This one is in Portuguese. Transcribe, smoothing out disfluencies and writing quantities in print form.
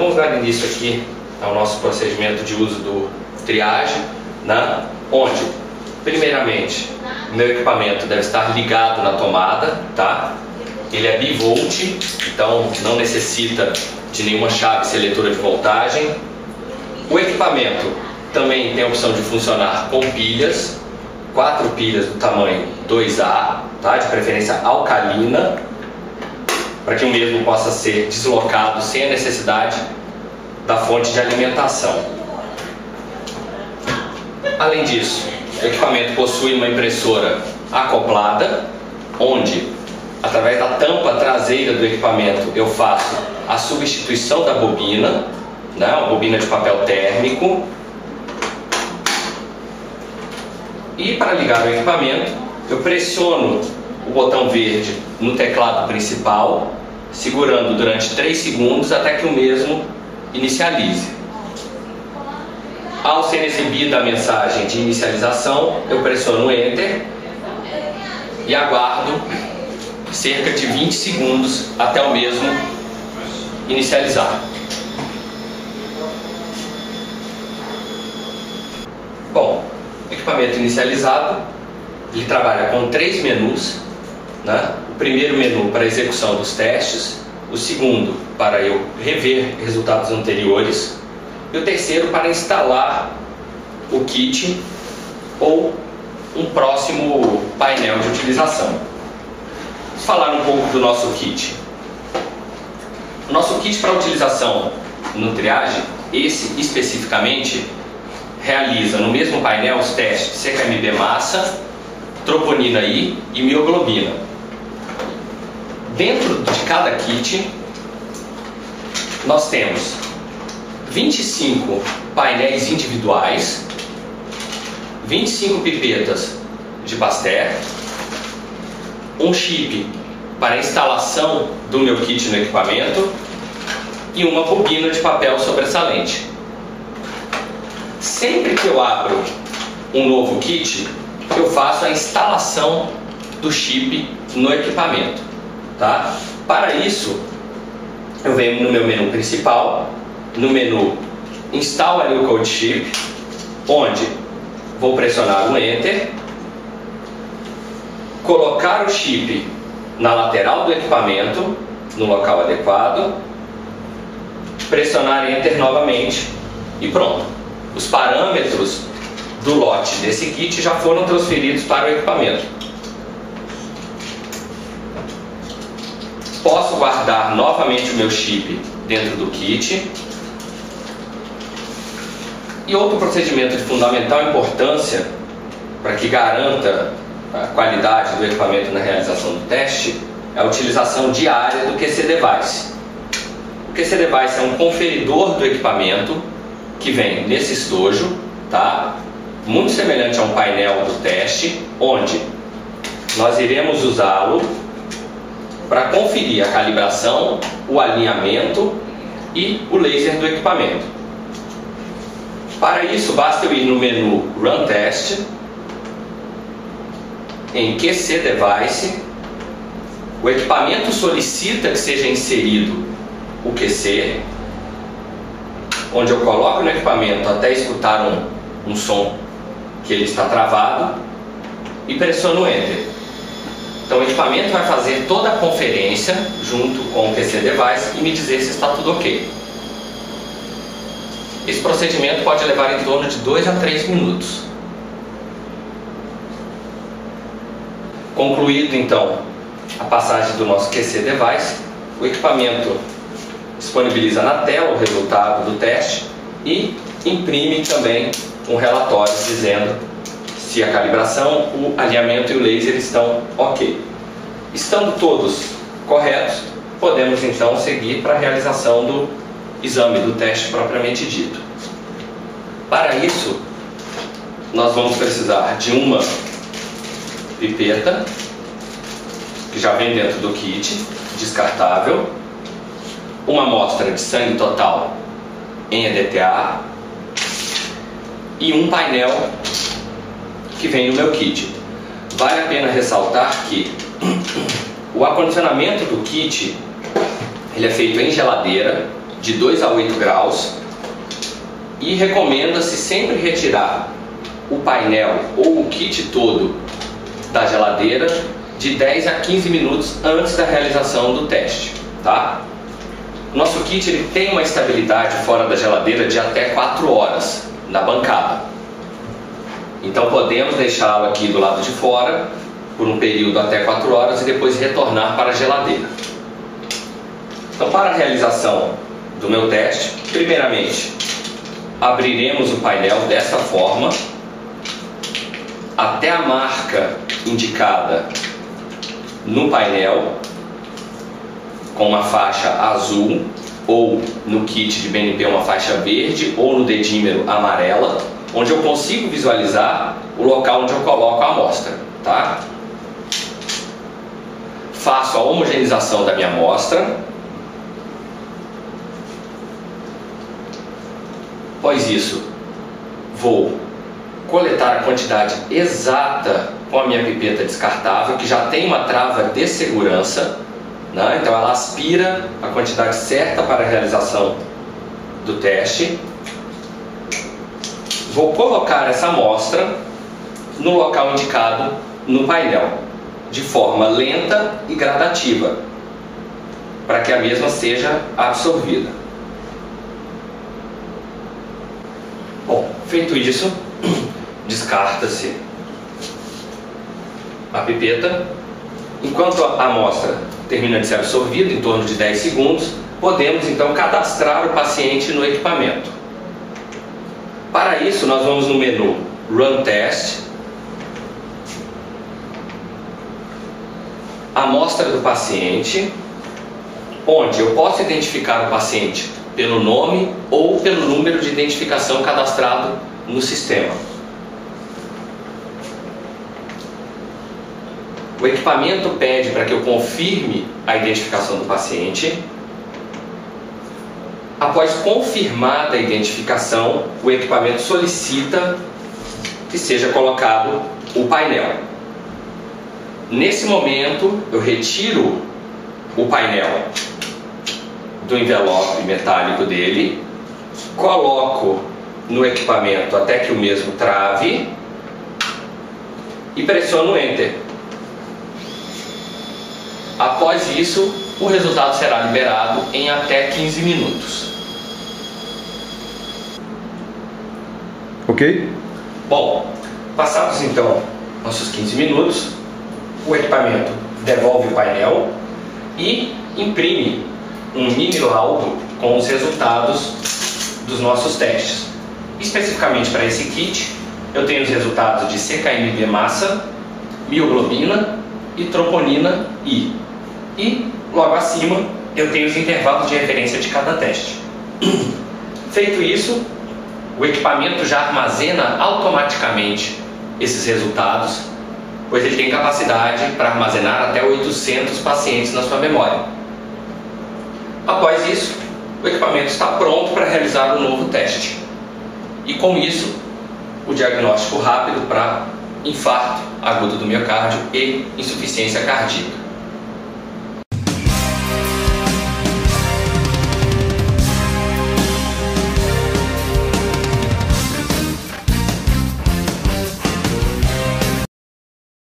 vamos dar início aqui ao nosso procedimento de uso do triagem, né? Onde, primeiramente, meu equipamento deve estar ligado na tomada, tá? Ele é bivolt, então não necessita de nenhuma chave seletora de voltagem. O equipamento também tem a opção de funcionar com pilhas, 4 pilhas do tamanho 2A, tá? De preferência alcalina, para que o mesmo possa ser deslocado sem a necessidade da fonte de alimentação. Além disso, o equipamento possui uma impressora acoplada, onde, através da tampa traseira do equipamento, eu faço a substituição da bobina, né? Uma bobina de papel térmico. E para ligar o equipamento, eu pressiono o botão verde no teclado principal, segurando durante 3 segundos até que o mesmo inicialize. Ao ser exibida a mensagem de inicialização, eu pressiono Enter e aguardo cerca de 20 segundos até o mesmo inicializar. Bom, equipamento inicializado, ele trabalha com 3 menus, né? O primeiro menu para execução dos testes, o segundo para eu rever resultados anteriores e o terceiro para instalar o kit ou um próximo painel de utilização. Vamos falar um pouco do nosso kit. O nosso kit para utilização no triagem, esse especificamente, realiza no mesmo painel os testes de CKMB massa, troponina I e mioglobina. Dentro de cada kit, nós temos 25 painéis individuais, 25 pipetas de Pasteur, um chip para instalação do meu kit no equipamento e uma bobina de papel sobressalente. Sempre que eu abro um novo kit, eu faço a instalação do chip no equipamento, tá? Para isso, eu venho no meu menu principal, no menu Install a New Code Chip, onde vou pressionar o Enter, colocar o chip na lateral do equipamento, no local adequado, pressionar Enter novamente e pronto. Os parâmetros do lote desse kit já foram transferidos para o equipamento. Posso guardar novamente o meu chip dentro do kit. E outro procedimento de fundamental importância para que garanta a qualidade do equipamento na realização do teste é a utilização diária do QC Device. O QC Device é um conferidor do equipamento que vem nesse estojo, tá? Muito semelhante a um painel do teste, onde nós iremos usá-lo para conferir a calibração, o alinhamento e o laser do equipamento. Para isso, basta eu ir no menu Run Test, em QC Device, o equipamento solicita que seja inserido o QC, onde eu coloco no equipamento até escutar um som que ele está travado e pressiono Enter. Então o equipamento vai fazer toda a conferência junto com o QC Device e me dizer se está tudo ok. Esse procedimento pode levar em torno de 2 a 3 minutos. Concluído então a passagem do nosso QC Device, o equipamento disponibiliza na tela o resultado do teste e imprime também um relatório dizendo se a calibração, o alinhamento e o laser estão ok. Estando todos corretos, podemos então seguir para a realização do exame do teste propriamente dito. Para isso, nós vamos precisar de uma pipeta, que já vem dentro do kit, descartável, uma amostra de sangue total em EDTA e um painel que vem no meu kit. Vale a pena ressaltar que o acondicionamento do kit ele é feito em geladeira, de 2 a 8 graus e recomenda-se sempre retirar o painel ou o kit todo da geladeira de 10 a 15 minutos antes da realização do teste, tá? O nosso kit ele tem uma estabilidade fora da geladeira de até 4 horas na bancada. Então podemos deixá-lo aqui do lado de fora por um período até 4 horas e depois retornar para a geladeira. Então, para a realização do meu teste, primeiramente abriremos o painel desta forma até a marca indicada no painel com uma faixa azul, ou no kit de BNP uma faixa verde, ou no dedímero amarela, onde eu consigo visualizar o local onde eu coloco a amostra, tá? Faço a homogeneização da minha amostra. Após isso, vou coletar a quantidade exata com a minha pipeta descartável, que já tem uma trava de segurança, né? Então ela aspira a quantidade certa para a realização do teste. Vou colocar essa amostra no local indicado no painel, de forma lenta e gradativa, para que a mesma seja absorvida. Bom, feito isso, descarta-se a pipeta. Enquanto a amostra termina de ser absorvida, em torno de 10 segundos, podemos então cadastrar o paciente no equipamento. Para isso, nós vamos no menu Run Test, amostra do paciente, onde eu posso identificar o paciente pelo nome ou pelo número de identificação cadastrado no sistema. O equipamento pede para que eu confirme a identificação do paciente. Após confirmada a identificação, o equipamento solicita que seja colocado o painel. Nesse momento, eu retiro o painel do envelope metálico dele, coloco no equipamento até que o mesmo trave e pressiono Enter. Após isso, o resultado será liberado em até 15 minutos. Ok? Bom, passados então nossos 15 minutos, o equipamento devolve o painel e imprime um mini laudo com os resultados dos nossos testes. Especificamente para esse kit, eu tenho os resultados de CKMB massa, mioglobina e troponina I. E logo acima eu tenho os intervalos de referência de cada teste. Feito isso, o equipamento já armazena automaticamente esses resultados, pois ele tem capacidade para armazenar até 800 pacientes na sua memória. Após isso, o equipamento está pronto para realizar um novo teste. E com isso, o diagnóstico rápido para infarto agudo do miocárdio e insuficiência cardíaca.